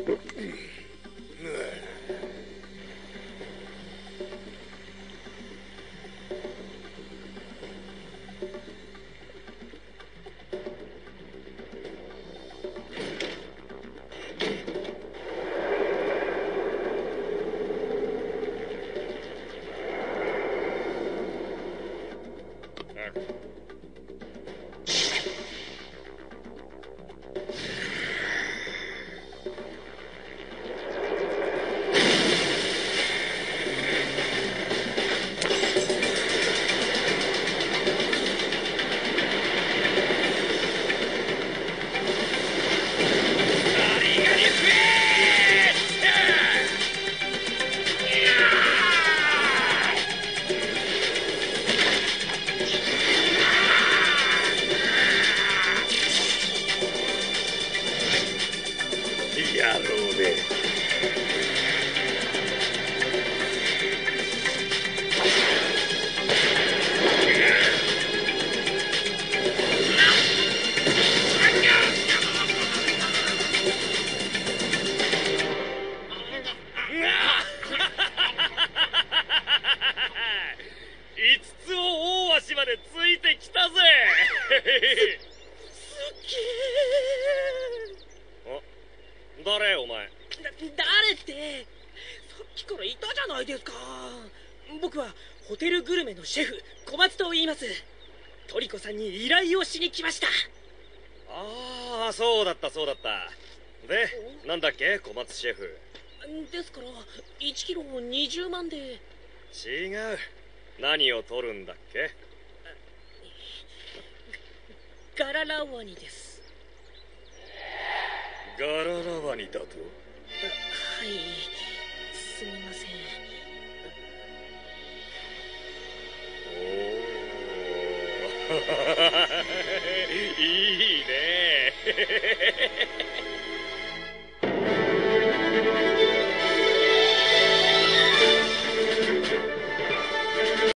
シェフ小松と言います。トリコさんに依頼をしに来ました。 ああ、そうだったそうだった。で、なんだっけ小松シェフ。 ですから1キロ20万で。 違う。何を取るんだっけ。 ガララワニです。 ガララワニだと。はい、 すみません。 いいね